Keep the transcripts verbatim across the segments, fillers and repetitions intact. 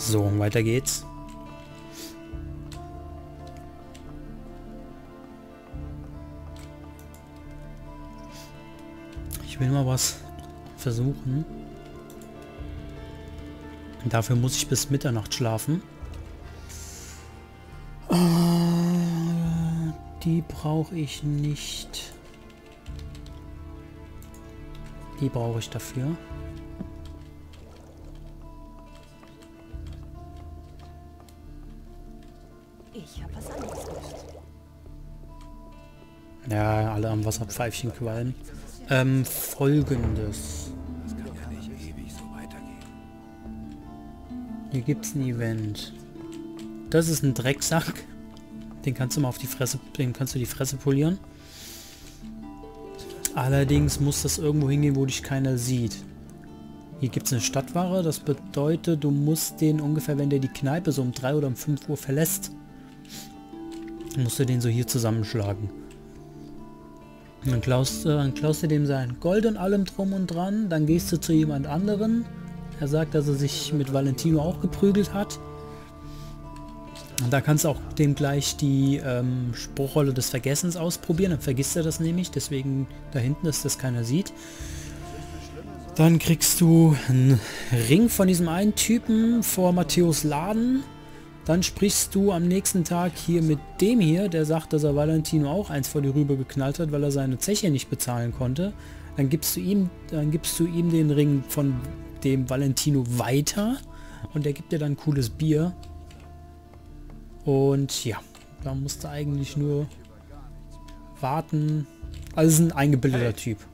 So, weiter geht's. Ich will mal was versuchen. Dafür muss ich bis Mitternacht schlafen. Äh, die brauche ich nicht. Die brauche ich dafür. Ich habe was anderes gewusst. Ja, alle am Wasserpfeifchen qualmen. Ähm, folgendes. Das kann ja nicht ewig so weitergehen. Hier gibt's ein Event. Das ist ein Drecksack. Den kannst du mal auf die Fresse, den kannst du die Fresse polieren. Allerdings muss das irgendwo hingehen, wo dich keiner sieht. Hier gibt es eine Stadtware. Das bedeutet, du musst den ungefähr, wenn der die Kneipe so um drei oder um fünf Uhr verlässt, musst du den so hier zusammenschlagen. Und dann klaust, äh, dann klaust du dem sein Gold und allem drum und dran. Dann gehst du zu jemand anderen. Er sagt, dass er sich mit Valentino auch geprügelt hat. Und da kannst du auch dem gleich die ähm, Spruchrolle des Vergessens ausprobieren. Dann vergisst er das nämlich. Deswegen da hinten ist, dass keiner sieht. Dann kriegst du einen Ring von diesem einen Typen vor Matthäus Laden. Dann sprichst du am nächsten Tag hier mit dem hier, der sagt, dass er Valentino auch eins vor die Rübe geknallt hat, weil er seine Zeche nicht bezahlen konnte. Dann gibst du ihm, dann gibst du ihm den Ring von dem Valentino weiter und der gibt dir dann ein cooles Bier. Und ja, da musst du eigentlich nur warten. Also ist ein eingebildeter hey. Typ.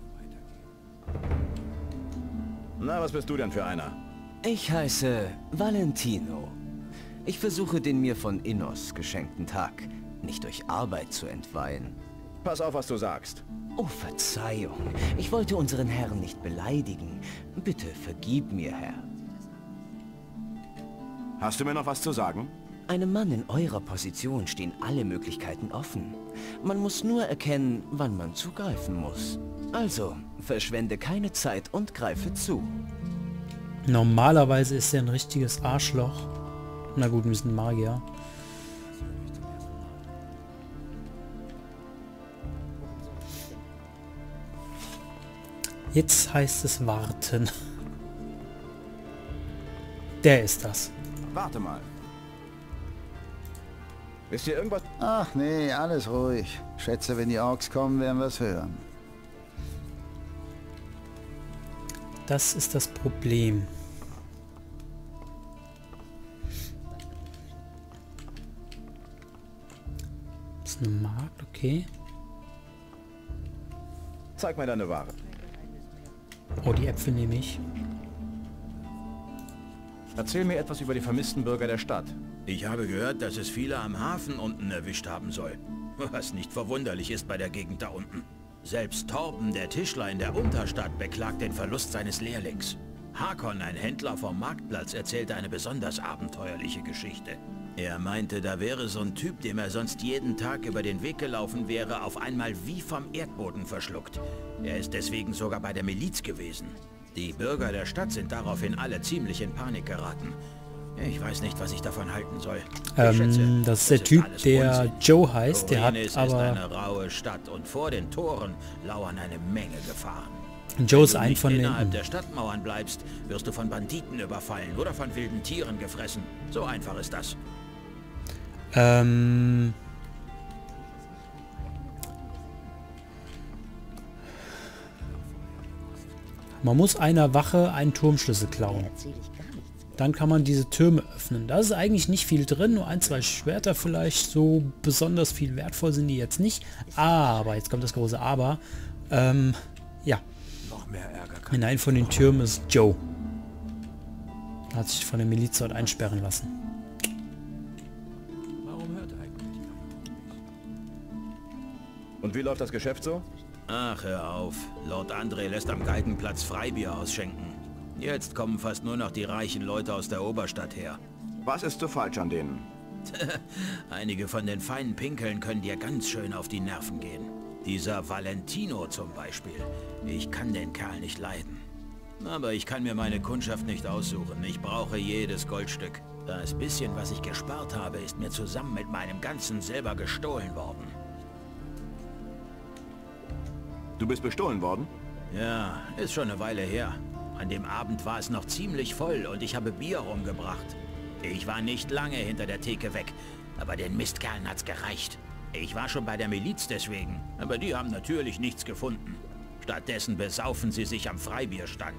Na, was bist du denn für einer? Ich heiße Valentino. Ich versuche den mir von Innos geschenkten Tag nicht durch Arbeit zu entweihen. Pass auf, was du sagst. Oh, Verzeihung. Ich wollte unseren Herrn nicht beleidigen. Bitte vergib mir, Herr. Hast du mir noch was zu sagen? Einem Mann in eurer Position stehen alle Möglichkeiten offen. Man muss nur erkennen, wann man zugreifen muss. Also, verschwende keine Zeit und greife zu. Normalerweise ist er ein richtiges Arschloch. Na gut, wir sind Magier. Jetzt heißt es warten. Der ist das. Warte mal. Wisst ihr irgendwas? Ach nee, alles ruhig. Schätze, wenn die Orks kommen, werden wir es hören. Das ist das Problem. Das ist eine Markt, okay. Zeig mir deine Ware. Oh, die Äpfel nehme ich. Erzähl mir etwas über die vermissten Bürger der Stadt. Ich habe gehört, dass es viele am Hafen unten erwischt haben soll. Was nicht verwunderlich ist bei der Gegend da unten. Selbst Torben, der Tischler in der Unterstadt, beklagt den Verlust seines Lehrlings. Hakon, ein Händler vom Marktplatz, erzählte eine besonders abenteuerliche Geschichte. Er meinte, da wäre so ein Typ, dem er sonst jeden Tag über den Weg gelaufen wäre, auf einmal wie vom Erdboden verschluckt. Er ist deswegen sogar bei der Miliz gewesen. Die Bürger der Stadt sind daraufhin alle ziemlich in Panik geraten. Ich weiß nicht, was ich davon halten soll. Ähm, schätze, das ist der das Typ, ist der Unsinn. Joe heißt. Der hat Korinis aber... ist eine raue Stadt und vor den Toren lauern eine Menge Gefahren. Joe ist Wenn du ein nicht von den... innerhalb der Stadtmauern bleibst, wirst du von Banditen überfallen oder von wilden Tieren gefressen. So einfach ist das. Ähm... Man muss einer Wache einen Turmschlüssel klauen. Dann kann man diese Türme öffnen. Da ist eigentlich nicht viel drin, nur ein, zwei Schwerter vielleicht. So besonders viel wertvoll sind die jetzt nicht. Aber, jetzt kommt das große Aber. Ähm, ja. Noch mehr Ärger kann In einem von den Türmen ist Joe. Hat sich von der Miliz dort einsperren lassen. Warum hört eigentlich keiner? Und wie läuft das Geschäft so? Ach, hör auf. Lord André lässt am Galgenplatz Freibier ausschenken. Jetzt kommen fast nur noch die reichen Leute aus der Oberstadt her. Was ist so falsch an denen? Einige von den feinen Pinkeln können dir ganz schön auf die Nerven gehen. Dieser Valentino zum Beispiel. Ich kann den Kerl nicht leiden. Aber ich kann mir meine Kundschaft nicht aussuchen. Ich brauche jedes Goldstück. Das bisschen, was ich gespart habe, ist mir zusammen mit meinem ganzen Silber gestohlen worden. Du bist bestohlen worden? Ja, ist schon eine Weile her. An dem Abend war es noch ziemlich voll und ich habe Bier rumgebracht. Ich war nicht lange hinter der Theke weg, aber den Mistkerlen hat's gereicht. Ich war schon bei der Miliz deswegen, aber die haben natürlich nichts gefunden. Stattdessen besaufen sie sich am Freibierstand.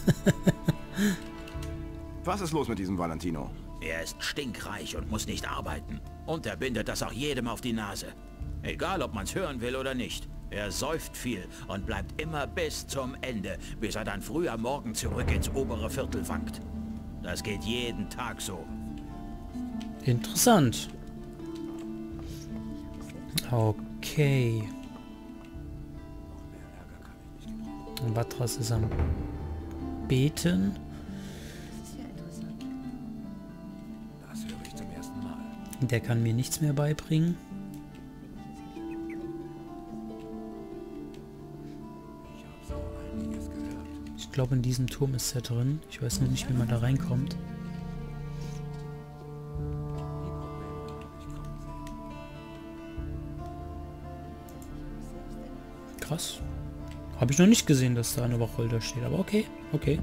Was ist los mit diesem Valentino? Er ist stinkreich und muss nicht arbeiten. Und er bindet das auch jedem auf die Nase. Egal, ob man's hören will oder nicht. Er säuft viel und bleibt immer bis zum Ende, bis er dann früh am Morgen zurück ins obere Viertel wankt. Das geht jeden Tag so. Interessant. Okay. Batras ist am Beten. Das höre ich zum ersten Mal. Der kann mir nichts mehr beibringen. Ich habe so einiges gehört. Ich glaube, in diesem Turm ist er drin. Ich weiß nur nicht, wie man da reinkommt. Krass. Habe ich noch nicht gesehen, dass da eine Wacholder steht. Aber okay, okay.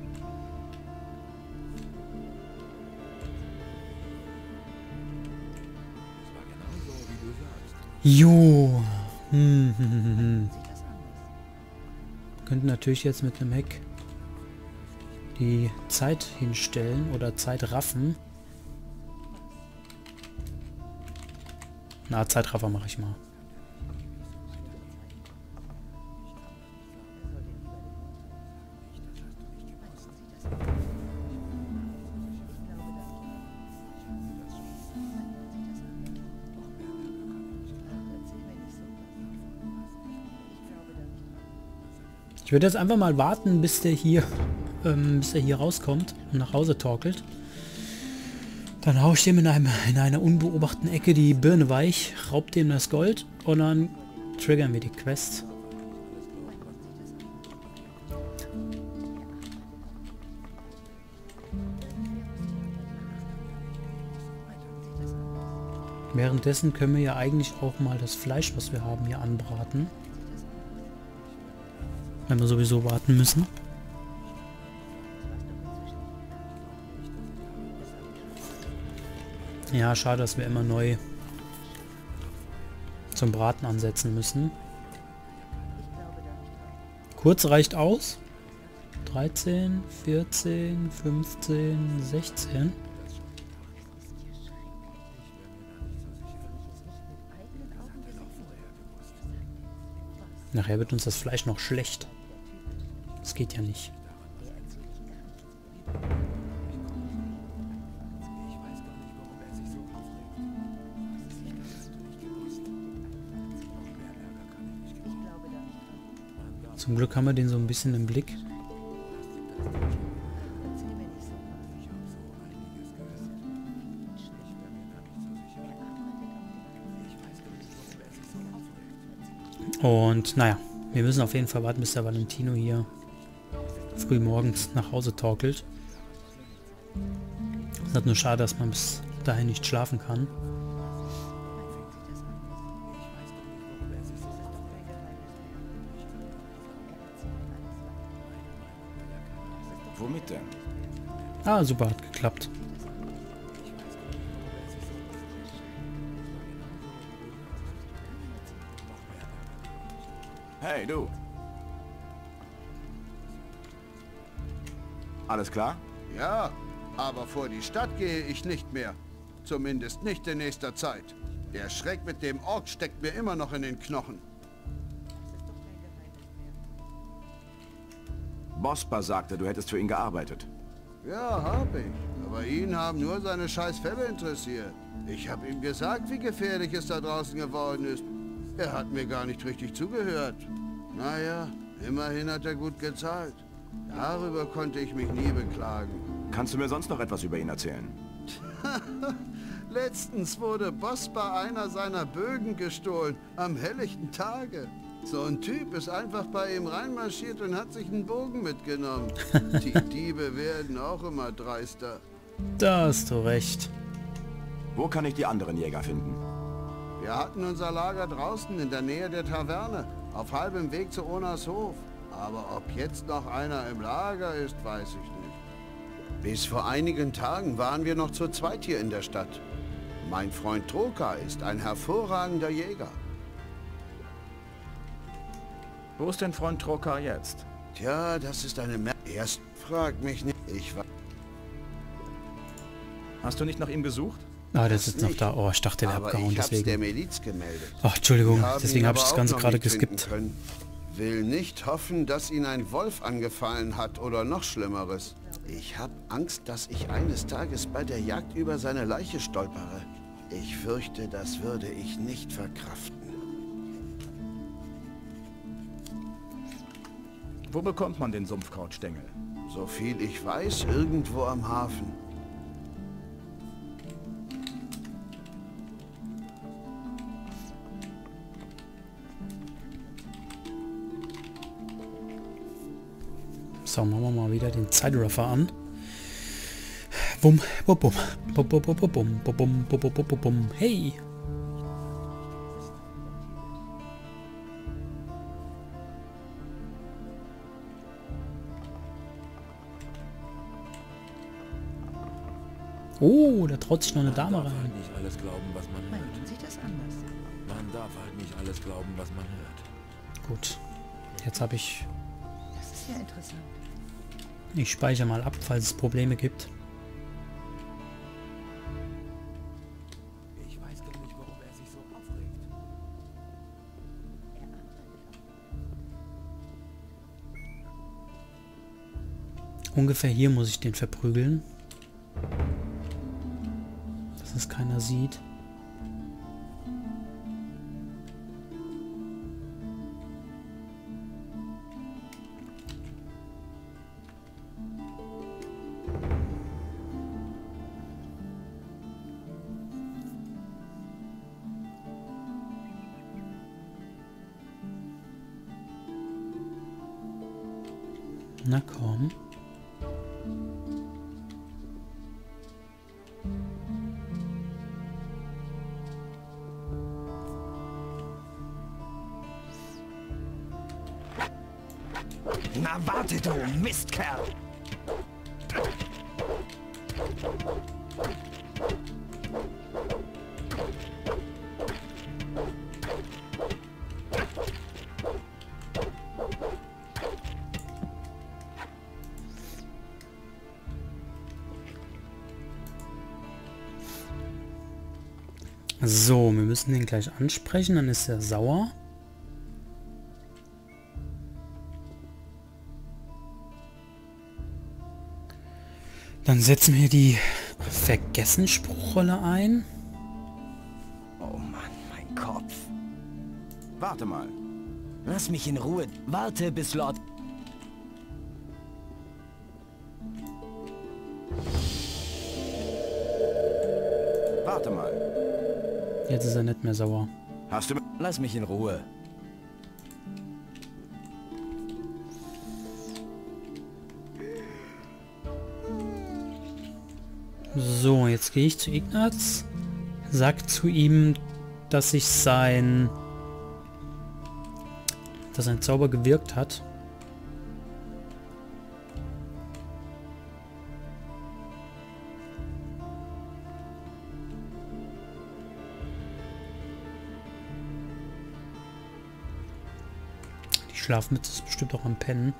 Jo. Hm, hm, hm, hm. Wir könnten natürlich jetzt mit einem Heck die Zeit hinstellen oder Zeit raffen. Na, Zeitraffer mache ich mal. Ich würde jetzt einfach mal warten, bis der hier, ähm, bis er hier rauskommt und nach Hause torkelt. Dann haue ich dem in, einem, in einer unbeobachteten Ecke die Birne weich, raub dem das Gold und dann triggern wir die Quest. Währenddessen können wir ja eigentlich auch mal das Fleisch, was wir haben, hier anbraten. Wenn wir sowieso warten müssen. Ja, schade, dass wir immer neu zum Braten ansetzen müssen. Kurz reicht aus. dreizehn, vierzehn, fünfzehn, sechzehn. Nachher wird uns das Fleisch noch schlecht. Das geht ja nicht. Zum Glück haben wir den so ein bisschen im Blick. Und naja, wir müssen auf jeden Fall warten, bis der Valentino hier früh morgens nach Hause torkelt. Es ist halt nur schade, dass man bis dahin nicht schlafen kann. Womit denn? Ah, super, hat geklappt. Hey, du. Alles klar? Ja, aber vor die Stadt gehe ich nicht mehr. Zumindest nicht in nächster Zeit. Der Schreck mit dem Ork steckt mir immer noch in den Knochen. Bospa sagte, du hättest für ihn gearbeitet. Ja, hab ich. Aber ihn haben nur seine scheiß Fälle interessiert. Ich habe ihm gesagt, wie gefährlich es da draußen geworden ist. Er hat mir gar nicht richtig zugehört. Naja, immerhin hat er gut gezahlt. Darüber konnte ich mich nie beklagen. Kannst du mir sonst noch etwas über ihn erzählen? Letztens wurde Bospa einer seiner Bögen gestohlen, am helllichten Tage. So ein Typ ist einfach bei ihm reinmarschiert und hat sich einen Bogen mitgenommen. Die Diebe werden auch immer dreister. Da hast du recht. Wo kann ich die anderen Jäger finden? Wir hatten unser Lager draußen in der Nähe der Taverne, auf halbem Weg zu Onas Hof. Aber ob jetzt noch einer im Lager ist, weiß ich nicht. Bis vor einigen Tagen waren wir noch zu zweit hier in der Stadt. Mein Freund Troka ist ein hervorragender Jäger. Wo ist denn Freund Troka jetzt? Tja, das ist eine Mer... Erst frag mich nicht. Ich war... Hast du nicht nach ihm gesucht? Ah, der sitzt noch nicht. da. Oh, ich dachte, der wäre Aber abgehauen, ich hab's der deswegen. Miliz gemeldet. Ach, Entschuldigung, Wir haben deswegen ihn habe ich aber das auch Ganze noch gerade nicht finden geskippt. können. Will nicht hoffen, dass ihn ein Wolf angefallen hat oder noch Schlimmeres. Ich habe Angst, dass ich eines Tages bei der Jagd über seine Leiche stolpere. Ich fürchte, das würde ich nicht verkraften. Wo bekommt man den Sumpfkrautstängel? So viel ich weiß, irgendwo am Hafen. So, machen wir mal wieder den Zeitraffer an. Bum, bum, bum, bum, bum, bum, bum, bum, bum, bum, bum, bum, bum. Hey! Oh, da traut sich noch eine Dame Man darf rein. halt nicht alles glauben, was man Mein hört. Mann sieht das anders. Man darf halt nicht alles glauben, was man hört. Gut. Jetzt habe ich... Das ist ja interessant. Ich speichere mal ab, falls es Probleme gibt. Ich weiß gar nicht, warum er sich so aufregt. Ungefähr hier muss ich den verprügeln. Dass es keiner sieht. Na komm. Na warte du, Mistkerl! So, wir müssen den gleich ansprechen, dann ist er sauer. Dann setzen wir die Vergessen-Spruchrolle ein. Oh Mann, mein Kopf. Warte mal. Lass mich in Ruhe. Warte, bis Lord... Warte mal. Jetzt ist er nicht mehr sauer. Hast du... Lass mich in Ruhe. So, jetzt gehe ich zu Ignaz. Sag zu ihm, dass sich sein... dass sein Zauber gewirkt hat. Die Schlafmütze ist bestimmt auch am Pennen.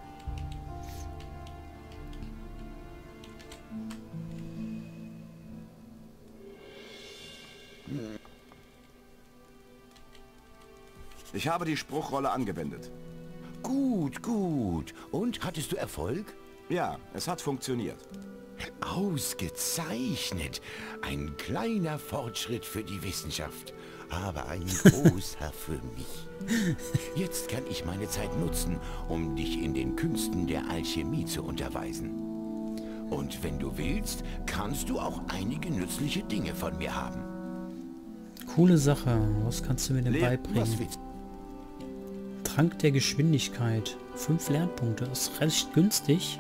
Ich habe die Spruchrolle angewendet. Gut, gut. Und, hattest du Erfolg? Ja, es hat funktioniert. Ausgezeichnet. Ein kleiner Fortschritt für die Wissenschaft, aber ein großer für mich. Jetzt kann ich meine Zeit nutzen, um dich in den Künsten der Alchemie zu unterweisen. Und wenn du willst, kannst du auch einige nützliche Dinge von mir haben. Coole Sache. Was kannst du mir denn Le- beibringen? Was willst Trank der Geschwindigkeit. Fünf Lernpunkte. Ist recht günstig.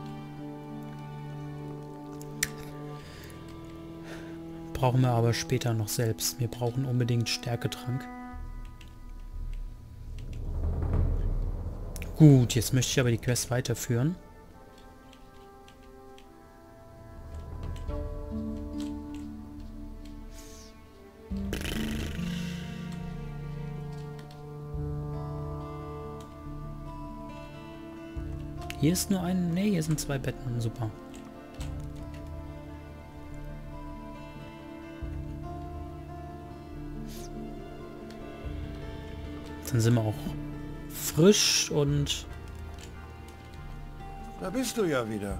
Brauchen wir aber später noch selbst. Wir brauchen unbedingt Stärketrank. Gut, jetzt möchte ich aber die Quest weiterführen. Hier ist nur ein... Ne, hier sind zwei Betten. Super. Dann sind wir auch frisch und... Da bist du ja wieder.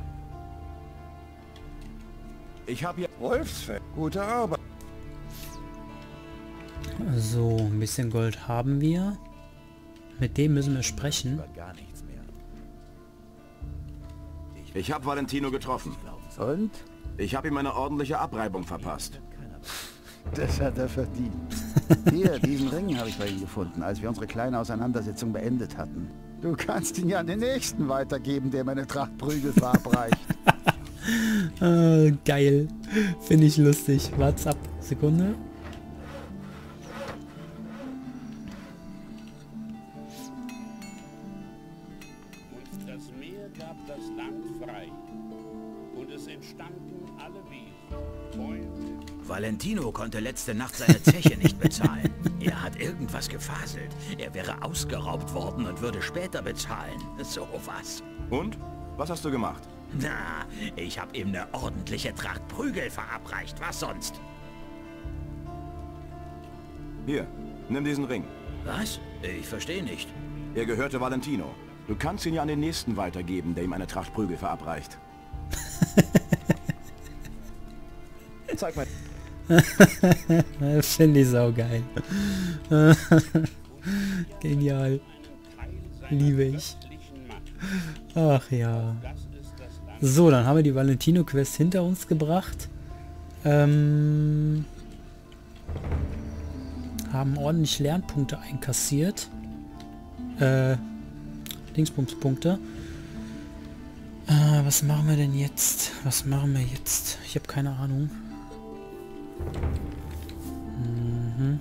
Ich habe hier... Wolfsfell. Gute Arbeit. So, ein bisschen Gold haben wir. Mit dem müssen wir sprechen. Gar nichts mehr. Ich habe Valentino getroffen. Und? Ich habe ihm eine ordentliche Abreibung verpasst. Das hat er verdient. Hier, diesen Ring habe ich bei ihm gefunden, als wir unsere kleine Auseinandersetzung beendet hatten. Du kannst ihn ja an den Nächsten weitergeben, der meine Tracht Prügel verabreicht. Ah, geil. Finde ich lustig. Wart's ab. Sekunde. Und das Meer gab das Land frei. Und es entstanden alle Wesen, Bäume. Valentino konnte letzte Nacht seine Zeche nicht bezahlen. Er hat irgendwas gefaselt. Er wäre ausgeraubt worden und würde später bezahlen. So was. Und? Was hast du gemacht? Na, ich habe ihm eine ordentliche Tracht Prügel verabreicht. Was sonst? Hier, nimm diesen Ring. Was? Ich verstehe nicht. Er gehörte Valentino. Du kannst ihn ja an den Nächsten weitergeben, der ihm eine Tracht Prügel verabreicht. Zeig mal. Finde ich saugeil. Genial. Liebe ich. Ach ja. So, dann haben wir die Valentino-Quest hinter uns gebracht. Ähm, haben ordentlich Lernpunkte einkassiert. Äh, Dingsbumspunkte. Äh, was machen wir denn jetzt? Was machen wir jetzt? Ich habe keine Ahnung. Mhm.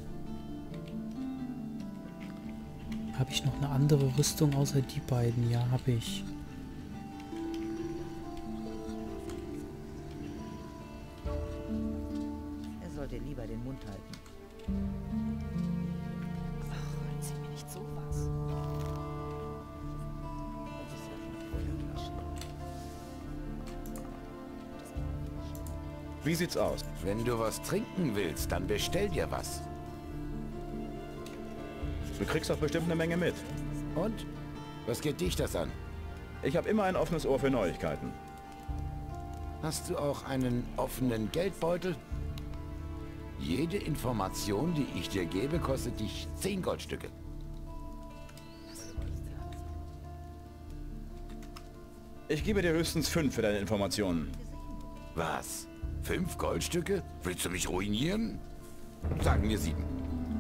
Habe ich noch eine andere Rüstung außer die beiden? Ja, habe ich. Er sollte lieber den Mund halten. Ach, erzähl mir nicht sowas. Das ist ja schon vorher schlimm. Wie sieht's aus? Wenn du was trinken willst, dann bestell dir was. Du kriegst doch bestimmt eine Menge mit. Und? Was geht dich das an? Ich habe immer ein offenes Ohr für Neuigkeiten. Hast du auch einen offenen Geldbeutel? Jede Information, die ich dir gebe, kostet dich zehn Goldstücke. Ich gebe dir höchstens fünf für deine Informationen. Was? Fünf Goldstücke? Willst du mich ruinieren? Sagen wir sieben.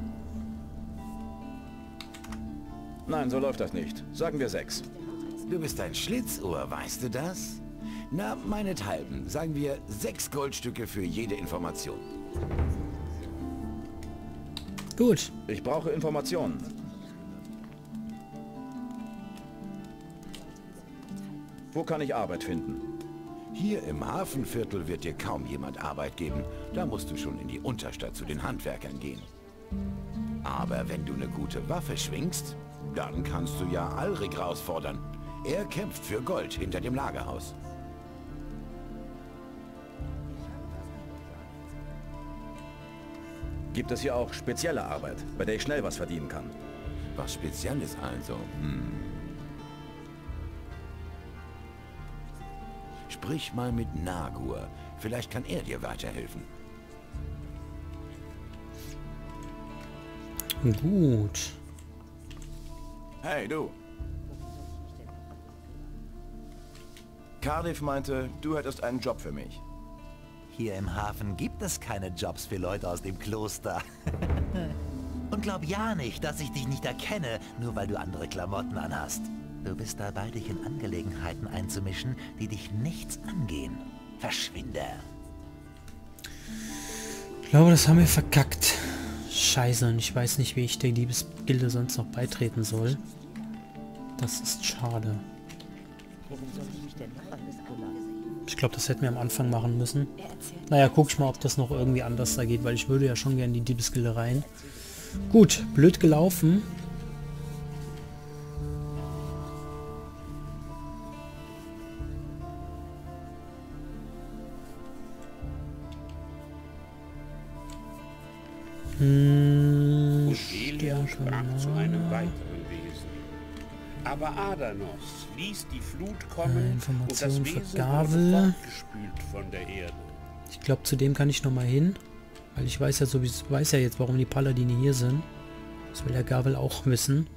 Nein, so läuft das nicht. Sagen wir sechs. Du bist ein Schlitzohr, weißt du das? Na, meinethalben. Sagen wir sechs Goldstücke für jede Information. Gut. Ich brauche Informationen. Wo kann ich Arbeit finden? Hier im Hafenviertel wird dir kaum jemand Arbeit geben. Da musst du schon in die Unterstadt zu den Handwerkern gehen. Aber wenn du eine gute Waffe schwingst, dann kannst du ja Alrik herausfordern. Er kämpft für Gold hinter dem Lagerhaus. Gibt es hier auch spezielle Arbeit, bei der ich schnell was verdienen kann? Was Spezielles also? Hm. Sprich mal mit Nagur. Vielleicht kann er dir weiterhelfen. Gut. Hey, du. Cardiff meinte, du hättest einen Job für mich. Hier im Hafen gibt es keine Jobs für Leute aus dem Kloster. Und glaub ja nicht, dass ich dich nicht erkenne, nur weil du andere Klamotten anhast. Du bist dabei, dich in Angelegenheiten einzumischen, die dich nichts angehen. Verschwinde. Ich glaube, das haben wir verkackt. Scheiße, und ich weiß nicht, wie ich der Liebesgilde sonst noch beitreten soll. Das ist schade. Ich glaube, das hätten wir am Anfang machen müssen. Naja, guck ich mal, ob das noch irgendwie anders da geht, weil ich würde ja schon gerne in die Liebesgilde rein. Gut, blöd gelaufen. Hm, Und Elia sprach zu einem weiteren Wesen. Aber Adanos ließ die Flut kommen Information und das für Wesen Gavel. wurde fortgespült von der Erde. Ich glaube, zu dem kann ich noch mal hin. Weil ich weiß ja sowieso, weiß ja jetzt, warum die Paladine hier sind. Das will der Gavel auch wissen.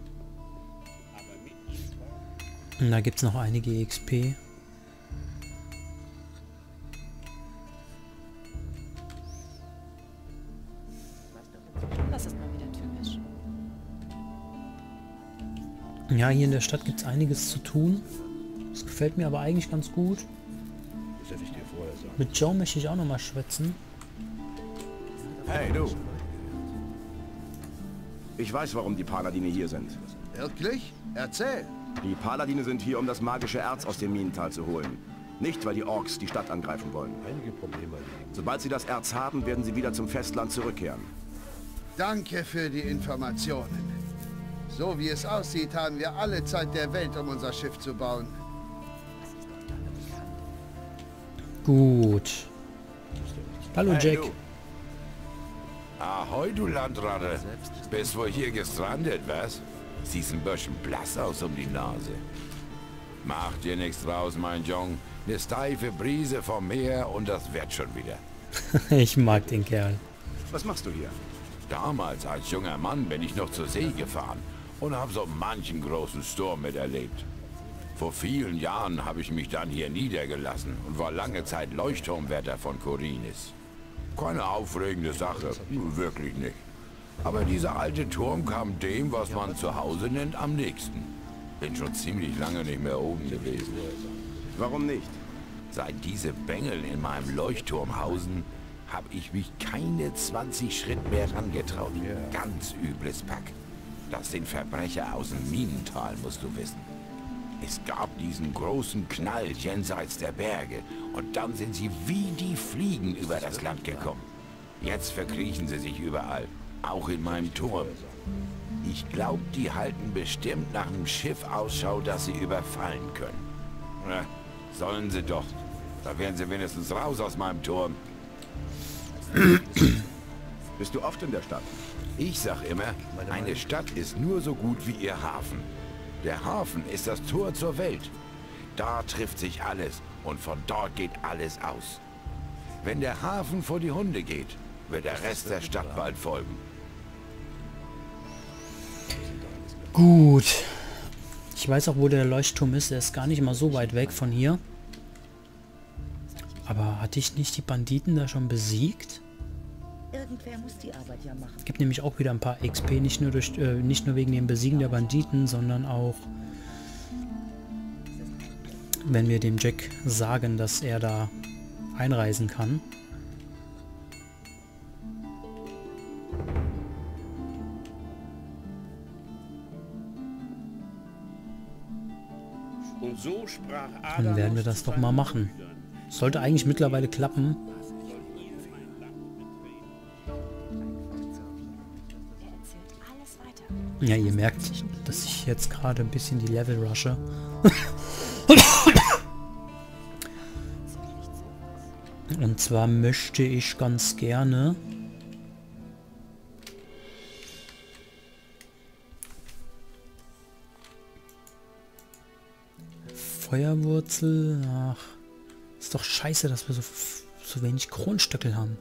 Und da gibt es noch einige E X P. Das ist mal wieder typisch. Ja, hier in der Stadt gibt es einiges zu tun. Das gefällt mir aber eigentlich ganz gut. Das hätte ich dir vorher sagen. Mit Joe möchte ich auch noch mal schwätzen. Hey, du. Ich weiß, warum die Paladine hier sind. Wirklich? Erzähl. Die Paladine sind hier, um das magische Erz aus dem Minental zu holen. Nicht, weil die Orks die Stadt angreifen wollen. Einige Probleme liegen. Sobald sie das Erz haben, werden sie wieder zum Festland zurückkehren. Danke für die Informationen. So wie es aussieht, haben wir alle Zeit der Welt, um unser Schiff zu bauen. Gut. Hallo Hey, Jack. du. Ahoi, du Landratte. Bist wohl hier gestrandet, was? Siehst ein bisschen blass aus um die Nase. Mach dir nichts draus, mein Jung. Eine steife Brise vom Meer und das wird schon wieder. Ich mag den Kerl. Was machst du hier? Damals als junger Mann bin ich noch zur See gefahren und habe so manchen großen Sturm miterlebt. Vor vielen Jahren habe ich mich dann hier niedergelassen und war lange Zeit Leuchtturmwärter von Korinis. Keine aufregende Sache, wirklich nicht. Aber dieser alte Turm kam dem, was man zu Hause nennt, am nächsten. Bin schon ziemlich lange nicht mehr oben gewesen. Warum nicht? Seit diese Bengel in meinem Leuchtturm hausen, habe ich mich keine zwanzig Schritt mehr rangetraut. Ganz übles Pack. Das sind Verbrecher aus dem Minental, musst du wissen. Es gab diesen großen Knall jenseits der Berge und dann sind sie wie die Fliegen über das Land gekommen. Jetzt verkriechen sie sich überall, auch in meinem Turm. Ich glaube, die halten bestimmt nach einem Schiff Ausschau, das sie überfallen können. Na, sollen sie doch. Da wären sie wenigstens raus aus meinem Turm. Bist du oft in der Stadt? Ich sag immer, eine Stadt ist nur so gut wie ihr Hafen. Der Hafen ist das Tor zur Welt. Da trifft sich alles und von dort geht alles aus. Wenn der Hafen vor die Hunde geht, wird der Rest der Stadt bald folgen. Gut. Ich weiß auch, wo der Leuchtturm ist. Er ist gar nicht mal so weit weg von hier. Aber hatte ich nicht die Banditen da schon besiegt? Irgendwer muss die Arbeit ja machen. Gibt nämlich auch wieder ein paar X P, nicht nur durch, äh, nicht nur wegen dem Besiegen der Banditen, sondern auch, wenn wir dem Jack sagen, dass er da einreisen kann. Und so sprach Dann werden wir das doch mal machen. Sollte eigentlich mittlerweile klappen. Ja, ihr merkt, dass ich jetzt gerade ein bisschen die Level rushe. Und zwar möchte ich ganz gerne Feuerwurzel. Ach, ist doch scheiße, dass wir so, so wenig Kronstöckel haben.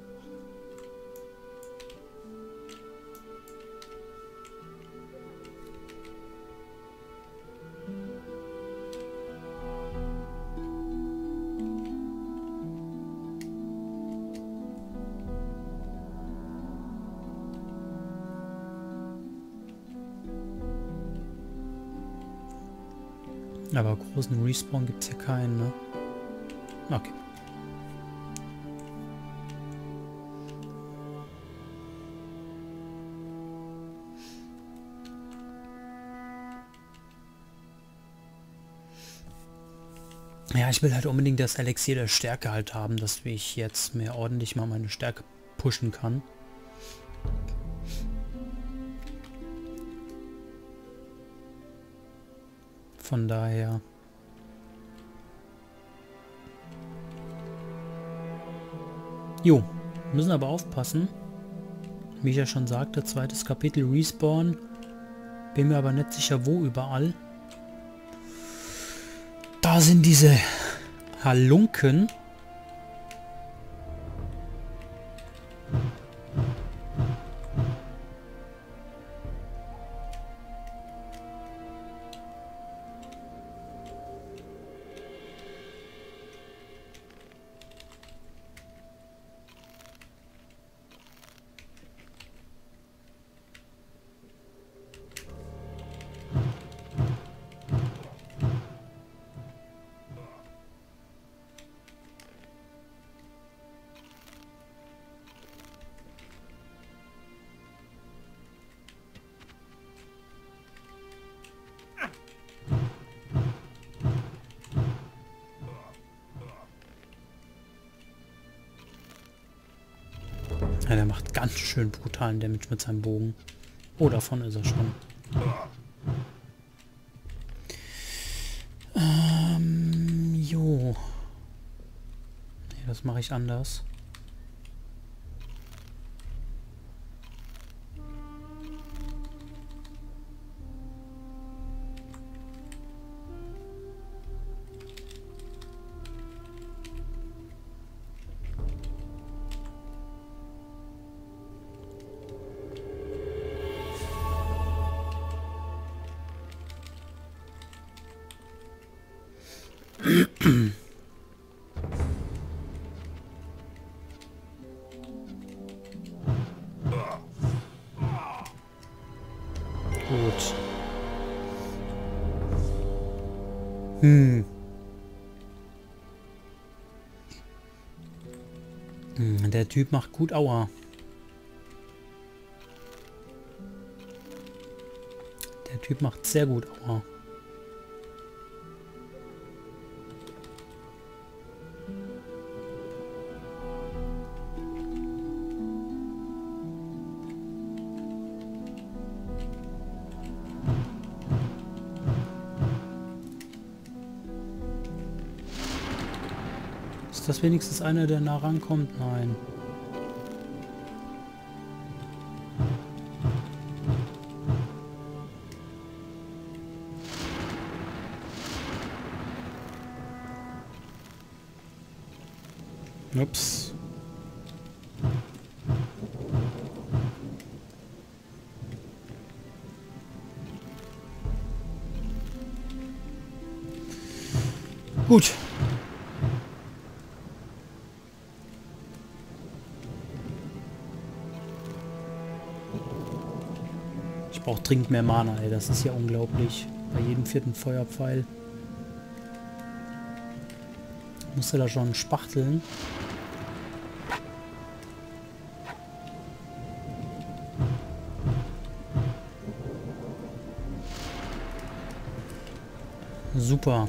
Aber großen Respawn gibt es hier keinen, ne? Okay. Ja, ich will halt unbedingt das Elixier der Stärke halt haben, dass ich jetzt mehr ordentlich mal meine Stärke pushen kann. Von daher... Jo, müssen aber aufpassen. Wie ich ja schon sagte, zweites Kapitel Respawn. Bin mir aber nicht sicher, wo überall. Da sind diese Halunken. Ja, der macht ganz schön brutalen Damage mit seinem Bogen. Oh, davon ist er schon. Ähm, jo. Nee, das mache ich anders. Gut. Hm. Hm, der Typ macht gut Aua. Der Typ macht sehr gut Aua. Ist das wenigstens einer, der nah rankommt? Nein. Ups. Gut. Ich brauche dringend mehr Mana, ey. Das ist ja unglaublich. Bei jedem vierten Feuerpfeil. Musste da schon spachteln. Super.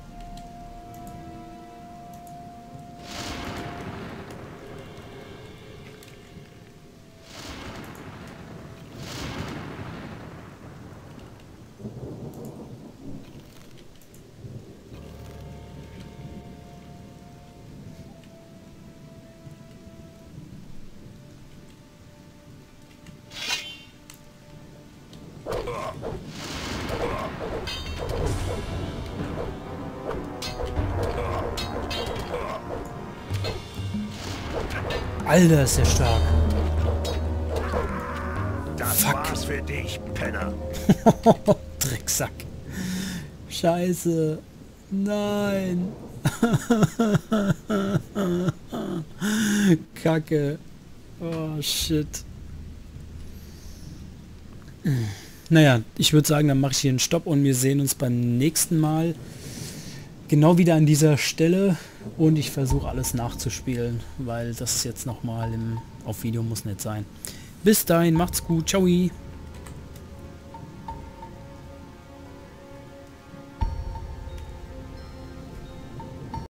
Alter, ist der stark. Das Fuck. war's für dich, Penner. Drecksack. Scheiße. Nein. Kacke. Oh, shit. Naja, ich würde sagen, dann mache ich hier einen Stopp und wir sehen uns beim nächsten Mal genau wieder an dieser Stelle und ich versuche alles nachzuspielen, weil das jetzt nochmal im auf Video muss nicht sein. Bis dahin, macht's gut, ciao.